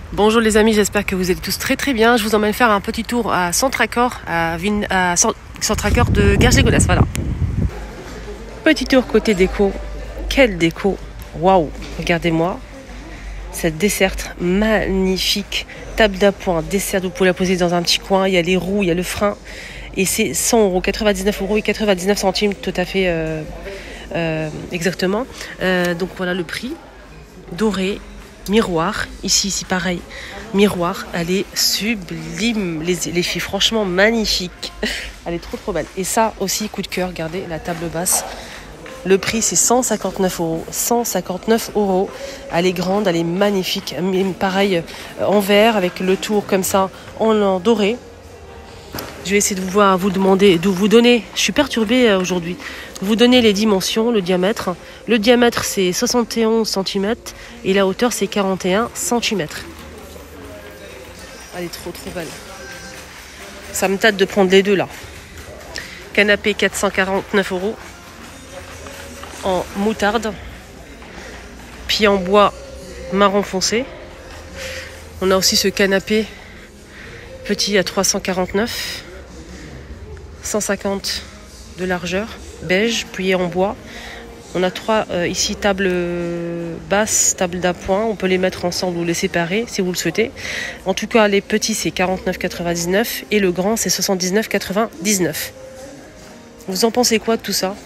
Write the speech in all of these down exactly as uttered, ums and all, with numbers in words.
Bonjour les amis, j'espère que vous êtes tous très très bien. Je vous emmène faire un petit tour à Centracor, à, Vin... à Centracor de Garges-les-Gonesse, voilà. Petit tour côté déco. Quelle déco! Waouh! Regardez-moi cette desserte magnifique. Table d'appoint, dessert, vous pouvez la poser dans un petit coin. Il y a les roues, il y a le frein. Et c'est cent euros, quatre-vingt-dix-neuf euros et quatre-vingt-dix-neuf centimes, tout à fait euh, euh, exactement. Euh, donc voilà le prix. Doré. Miroir, ici, ici pareil, miroir, elle est sublime, les, les filles, franchement magnifique, elle est trop trop belle. Et ça aussi, coup de cœur, regardez, la table basse, le prix c'est cent cinquante-neuf euros, cent cinquante-neuf euros, elle est grande, elle est magnifique, pareil, en verre, avec le tour comme ça, en doré. Je vais essayer de vous, voir, vous demander, de vous donner, je suis perturbée aujourd'hui, de vous donner les dimensions, le diamètre. Le diamètre c'est soixante et onze centimètres et la hauteur c'est quarante et un centimètres. Elle est trop trop belle. Ça me tâte de prendre les deux là. Canapé quatre cent quarante-neuf euros en moutarde. Pied en bois marron foncé. On a aussi ce canapé petit à trois cent quarante-neuf. cent cinquante de largeur, beige, plié en bois. On a trois euh, ici tables basses, tables d'appoint. On peut les mettre ensemble ou les séparer si vous le souhaitez. En tout cas, les petits c'est quarante-neuf quatre-vingt-dix-neuf et le grand c'est soixante-dix-neuf quatre-vingt-dix-neuf. Vous en pensez quoi de tout ça?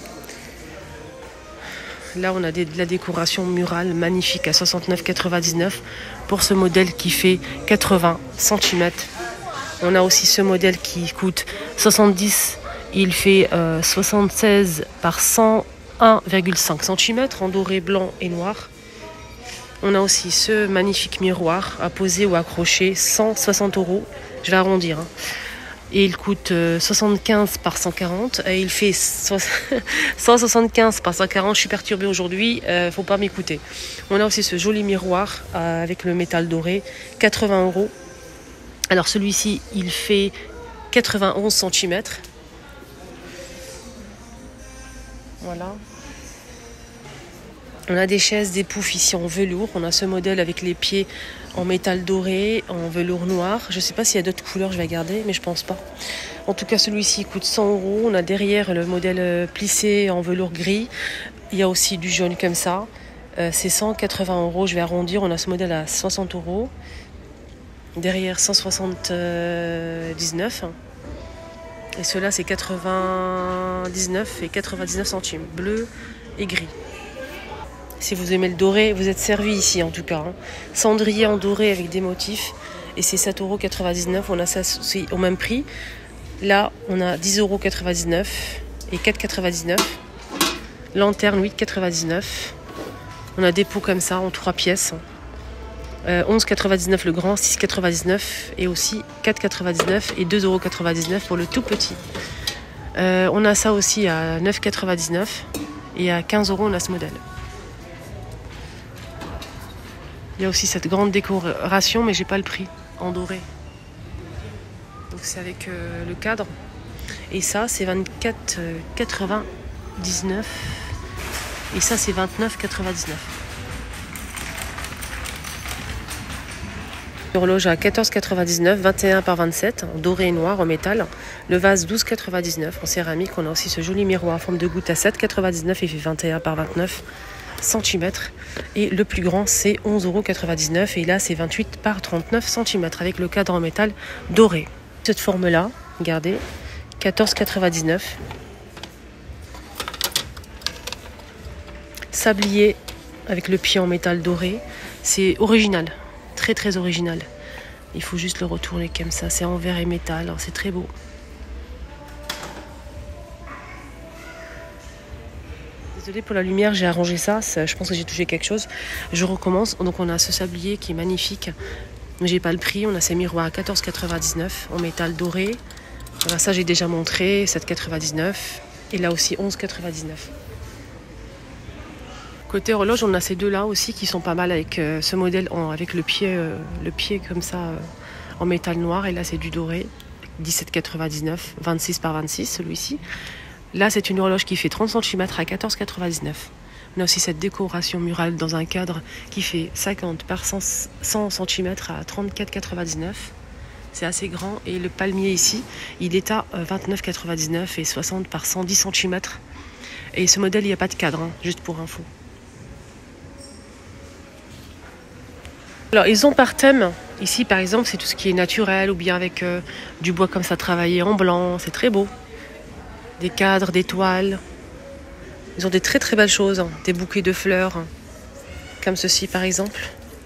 Là, on a des, de la décoration murale magnifique à soixante-neuf quatre-vingt-dix-neuf pour ce modèle qui fait quatre-vingts centimètres. On a aussi ce modèle qui coûte soixante-dix, il fait euh, soixante-seize par cent un virgule cinq centimètres en doré, blanc et noir. On a aussi ce magnifique miroir à poser ou accrocher, cent soixante euros, je vais arrondir. Hein. Et il coûte euh, soixante-quinze par cent quarante, et il fait cent soixante-quinze par cent quarante, je suis perturbée aujourd'hui, euh, faut pas m'écouter. On a aussi ce joli miroir euh, avec le métal doré, quatre-vingts euros. Alors celui-ci, il fait quatre-vingt-onze centimètres. Voilà. On a des chaises, des poufs ici en velours. On a ce modèle avec les pieds en métal doré, en velours noir. Je ne sais pas s'il y a d'autres couleurs, je vais regarder, mais je pense pas. En tout cas, celui-ci coûte cent euros. On a derrière le modèle plissé en velours gris. Il y a aussi du jaune comme ça. Euh, c'est cent quatre-vingts euros. Je vais arrondir. On a ce modèle à soixante euros. Derrière cent soixante-dix-neuf. Et ceux-là c'est quatre-vingt-dix-neuf et quatre-vingt-dix-neuf centimes. Bleu et gris. Si vous aimez le doré, vous êtes servi ici en tout cas. Hein. Cendrier en doré avec des motifs. Et c'est sept euros quatre-vingt-dix-neuf. On a ça aussi au même prix. Là on a dix euros quatre-vingt-dix-neuf et quatre euros quatre-vingt-dix-neuf. Lanterne huit euros quatre-vingt-dix-neuf. On a des pots comme ça en trois pièces. Euh, onze euros quatre-vingt-dix-neuf le grand, six euros quatre-vingt-dix-neuf et aussi quatre euros quatre-vingt-dix-neuf et deux euros quatre-vingt-dix-neuf pour le tout petit. Euh, on a ça aussi à neuf euros quatre-vingt-dix-neuf et à quinze euros on a ce modèle. Il y a aussi cette grande décoration mais j'ai pas le prix en doré. Donc c'est avec euh, le cadre. Et ça c'est vingt-quatre euros quatre-vingt-dix-neuf et ça c'est vingt-neuf euros quatre-vingt-dix-neuf. L'horloge à quatorze euros quatre-vingt-dix-neuf, vingt et un par vingt-sept, en doré et noir, en métal. Le vase douze euros quatre-vingt-dix-neuf, en céramique. On a aussi ce joli miroir en forme de goutte à sept euros quatre-vingt-dix-neuf, il fait vingt et un par vingt-neuf centimètres. Et le plus grand, c'est onze euros quatre-vingt-dix-neuf, et là, c'est vingt-huit par trente-neuf centimètres, avec le cadre en métal doré. Cette forme-là, regardez, quatorze euros quatre-vingt-dix-neuf. Sablier, avec le pied en métal doré. C'est original. Très très original. Il faut juste le retourner comme ça. C'est en verre et métal. C'est très beau. Désolée pour la lumière, j'ai arrangé ça. ça. Je pense que j'ai touché quelque chose. Je recommence. Donc on a ce sablier qui est magnifique. J'ai pas le prix. On a ces miroirs à quatorze euros quatre-vingt-dix-neuf en métal doré. Voilà, ça j'ai déjà montré. sept euros quatre-vingt-dix-neuf. Et là aussi onze euros quatre-vingt-dix-neuf. Côté horloge, on a ces deux-là aussi qui sont pas mal avec euh, ce modèle, en, avec le pied, euh, le pied comme ça euh, en métal noir. Et là, c'est du doré, dix-sept euros quatre-vingt-dix-neuf, vingt-six par vingt-six celui-ci. Là, c'est une horloge qui fait trente centimètres à quatorze euros quatre-vingt-dix-neuf. On a aussi cette décoration murale dans un cadre qui fait cinquante par cent centimètres à trente-quatre quatre-vingt-dix-neuf. C'est assez grand. Et le palmier ici, il est à vingt-neuf quatre-vingt-dix-neuf et soixante par cent dix centimètres. Et ce modèle, il n'y a pas de cadre, hein, juste pour info. Alors, ils ont par thème. Ici, par exemple, c'est tout ce qui est naturel ou bien avec euh, du bois comme ça travaillé en blanc. C'est très beau. Des cadres, des toiles. Ils ont des très très belles choses. Hein. Des bouquets de fleurs, hein, comme ceci, par exemple.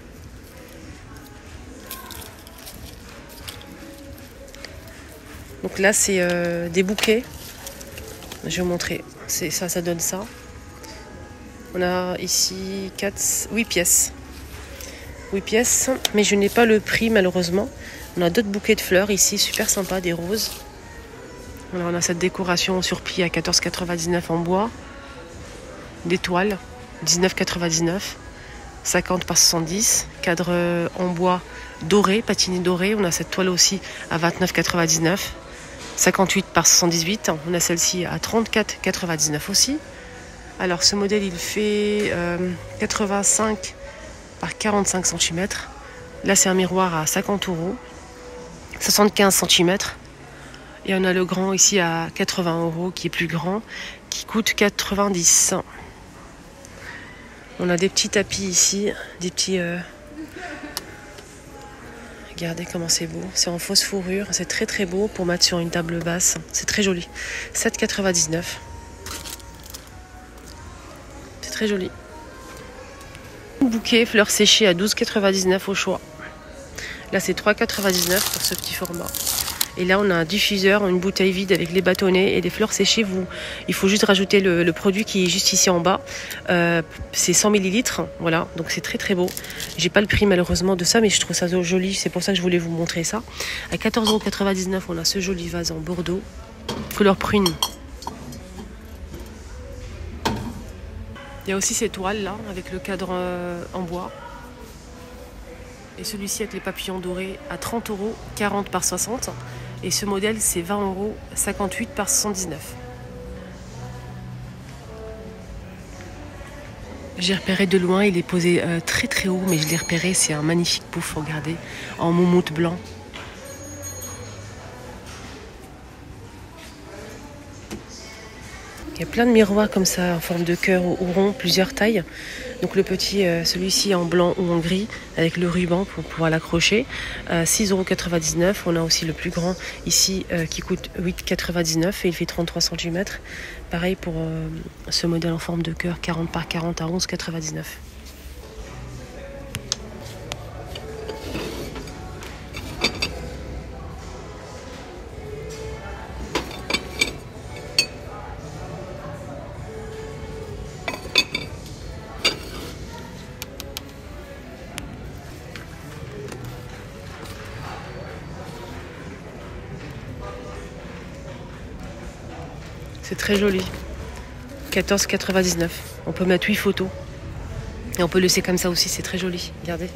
Donc là, c'est euh, des bouquets. Je vais vous montrer. C'est ça, ça donne ça. On a ici quatre, huit pièces. huit pièces, mais je n'ai pas le prix malheureusement. On a d'autres bouquets de fleurs ici, super sympa, des roses. Alors, on a cette décoration sur pli à quatorze quatre-vingt-dix-neuf en bois. Des toiles, dix-neuf quatre-vingt-dix-neuf. cinquante par soixante-dix. Cadre en bois doré, patiné doré. On a cette toile aussi à vingt-neuf quatre-vingt-dix-neuf. cinquante-huit par soixante-dix-huit. On a celle-ci à trente-quatre quatre-vingt-dix-neuf aussi. Alors ce modèle il fait euh, quatre-vingt-cinq par quarante-cinq centimètres. Là c'est un miroir à cinquante euros. soixante-quinze centimètres. Et on a le grand ici à quatre-vingts euros qui est plus grand, qui coûte quatre-vingt-dix. On a des petits tapis ici, des petits... Euh... Regardez comment c'est beau, c'est en fausse fourrure, c'est très très beau pour mettre sur une table basse, c'est très joli. sept quatre-vingt-dix-neuf. C'est très joli. Un bouquet fleurs séchées à douze quatre-vingt-dix-neuf au choix. Là c'est trois quatre-vingt-dix-neuf pour ce petit format. Et là on a un diffuseur, une bouteille vide avec les bâtonnets et des fleurs séchées. Vous, il faut juste rajouter le, le produit qui est juste ici en bas. Euh, c'est cent millilitres, voilà, donc c'est très très beau. J'ai pas le prix malheureusement de ça, mais je trouve ça joli, c'est pour ça que je voulais vous montrer ça. À quatorze euros quatre-vingt-dix-neuf, on a ce joli vase en bordeaux, couleur prune. Il y a aussi ces toiles là, avec le cadre euh, en bois. Et celui-ci avec les papillons dorés à trente euros, quarante par soixante. Et ce modèle, c'est vingt euros, cinquante-huit par soixante-dix-neuf. J'ai repéré de loin, il est posé euh, très très haut, mais je l'ai repéré, c'est un magnifique pouf, regardez, en moumoute blanc. Il y a plein de miroirs comme ça, en forme de cœur ou rond, plusieurs tailles. Donc le petit, euh, celui-ci en blanc ou en gris, avec le ruban pour pouvoir l'accrocher. Euh, six euros quatre-vingt-dix-neuf. On a aussi le plus grand ici euh, qui coûte huit quatre-vingt-dix-neuf et il fait trente-trois centimètres. Pareil pour euh, ce modèle en forme de cœur, quarante par quarante à onze quatre-vingt-dix-neuf. C'est très joli. quatorze quatre-vingt-dix-neuf. On peut mettre huit photos. Et on peut le laisser comme ça aussi, c'est très joli. Regardez.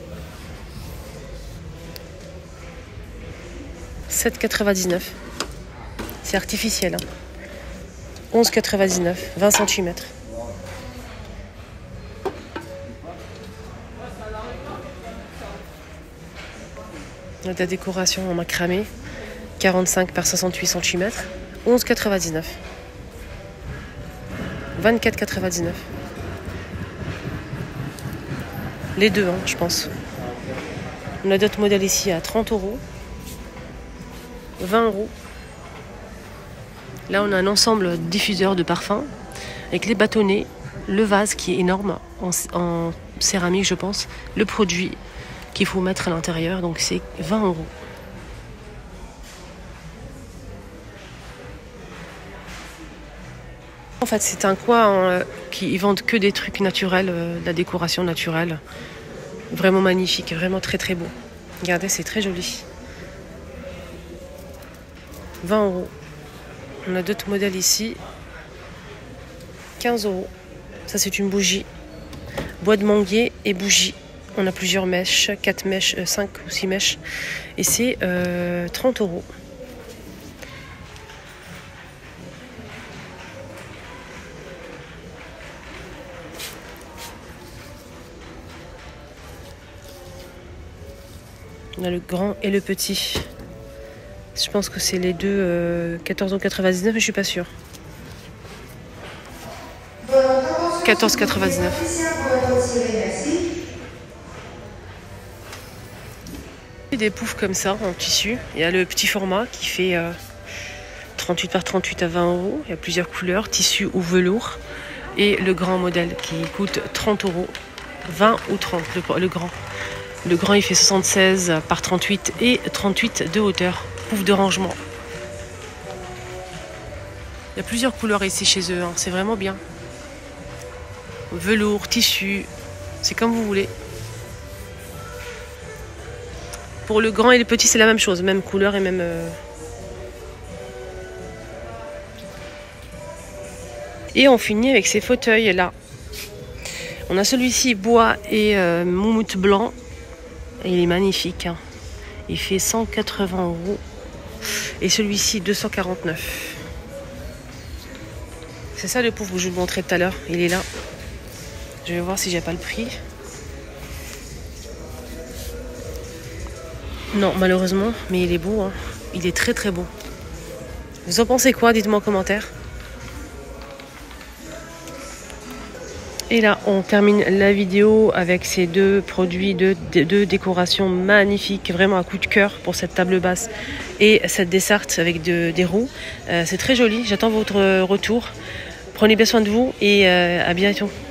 sept quatre-vingt-dix-neuf. C'est artificiel. Hein. onze quatre-vingt-dix-neuf. vingt centimètres. On a de la décoration en macramé. quarante-cinq par soixante-huit centimètres. onze quatre-vingt-dix-neuf. vingt-quatre quatre-vingt-dix-neuf. Les deux, hein, je pense. On a d'autres modèles ici à trente euros. vingt euros. Là, on a un ensemble diffuseur de parfums avec les bâtonnets, le vase qui est énorme en, en céramique, je pense, le produit qu'il faut mettre à l'intérieur. Donc, c'est vingt euros. En fait, c'est un coin euh, qui ils vendent que des trucs naturels, euh, de la décoration naturelle. Vraiment magnifique, vraiment très très beau. Regardez, c'est très joli. vingt euros. On a d'autres modèles ici. quinze euros. Ça, c'est une bougie. Bois de manguier et bougie. On a plusieurs mèches, quatre mèches, euh, cinq ou six mèches. Et c'est euh, trente euros. On a le grand et le petit. Je pense que c'est les deux euh, quatorze euros quatre-vingt-dix-neuf, mais je suis pas sûre. quatorze euros quatre-vingt-dix-neuf. Des poufs comme ça en tissu. Il y a le petit format qui fait euh, trente-huit par trente-huit à vingt euros. Il y a plusieurs couleurs, tissu ou velours. Et le grand modèle qui coûte trente euros, vingt ou trente, le, le grand. Le grand il fait soixante-seize par trente-huit et trente-huit de hauteur. Pouf de rangement. Il y a plusieurs couleurs ici chez eux, hein. C'est vraiment bien. Velours, tissu, c'est comme vous voulez. Pour le grand et le petit, c'est la même chose, même couleur et même... Euh... Et on finit avec ces fauteuils là. On a celui-ci bois et euh, moumoute blanc. Et il est magnifique, hein. Il fait cent quatre-vingts euros. Et celui-ci deux cent quarante-neuf. C'est ça le pouf que je vous montrais tout à l'heure. Il est là. Je vais voir si j'ai pas le prix. Non, malheureusement, mais il est beau, hein. Il est très très beau. Vous en pensez quoi? Dites-moi en commentaire. Et là, on termine la vidéo avec ces deux produits de, de, de décoration magnifiques, vraiment à coup de cœur pour cette table basse et cette desserte avec de, des roues. Euh, c'est très joli, j'attends votre retour. Prenez bien soin de vous et euh, à bientôt.